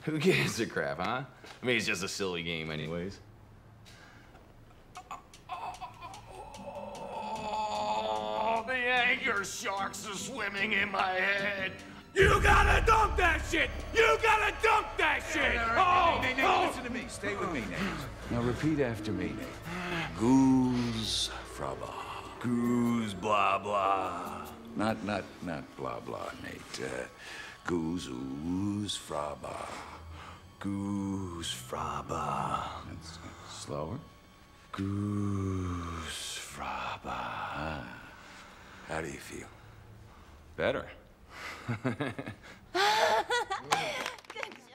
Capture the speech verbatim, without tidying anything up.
Who gives a crap, huh? I mean, it's just a silly game anyways. Oh, the anger sharks are swimming in my head. You gotta dump that shit! You gotta dump that shit! All right, Oh, Nate, Nate, Nate, oh. listen to me. Stay with me, Nate. Now repeat after me, Nate. Goosfraba. Goose blah blah. Not, not, not blah blah, Nate. Uh, goose, Goosfraba. Goosfraba. That's slower. Goosfraba. Ah. How do you feel? Better. Good